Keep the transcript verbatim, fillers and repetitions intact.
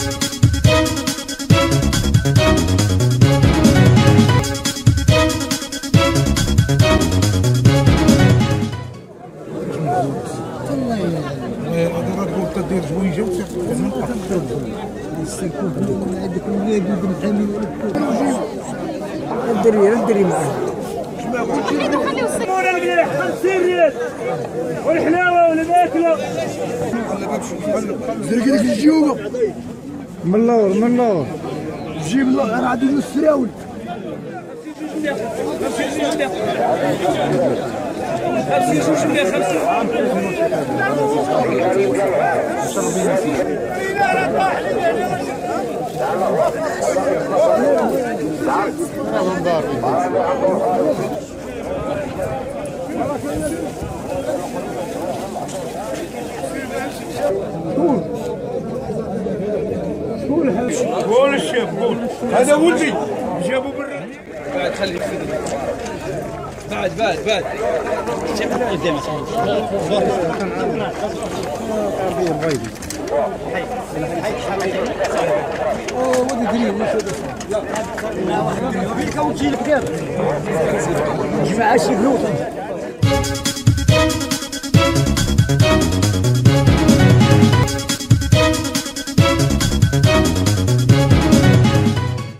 دير زوينجه نستنكوك من عندك الولاد ولد محامي الدري الدري معاه خليو المليح خمسين ريال والحلاوه والماكله زرق لك الجيوبه من اللور من اللور جيب انا عندي نص سراول خمسين جوج مية خمسين قول الشيخ قول هذا ولدي جابوا برا بعد خلي بعد بعد بعد قدامك اوه ودي دريم جماعه شي فلوس